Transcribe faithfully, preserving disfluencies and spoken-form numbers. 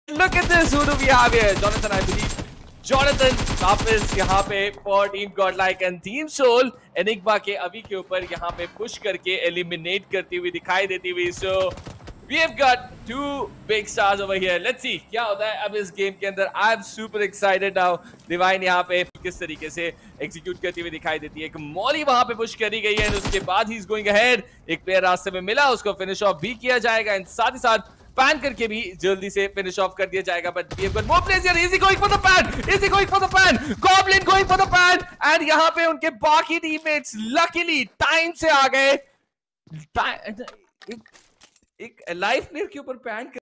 Look at this. Who do we have here? Jonathan, I believe. Jonathan वापस यहाँ पे for Team Godlike and Team Soul Enigma के अभी के ऊपर यहाँ पे पुश करके एलिमिनेट करती हुई दिखाई देती हुई. So we have got two big stars over here. Let's see क्या होता है अब इस गेम के अंदर. I'm super excited now. Divine यहाँ पे किस तरीके से एग्जीक्यूट करती हुई दिखाई देती है. एक मॉली वहां पे पुश करी गई है, उसके बाद ही इज गोइंग अहेड. एक प्लेयर रास्ते में मिला, उसको फिनिश ऑफ भी किया जाएगा एंड साथ ही साथ पैन करके भी जल्दी से फिनिश ऑफ कर दिया जाएगा. But we have got more players here. Is he going for the pan? Is he going for the pan? Goblin going for the pan and यहां पे उनके बाकी टीममेट्स लकीली टाइम से आ गए. एक, एक लाइफ प्लेयर के ऊपर पैन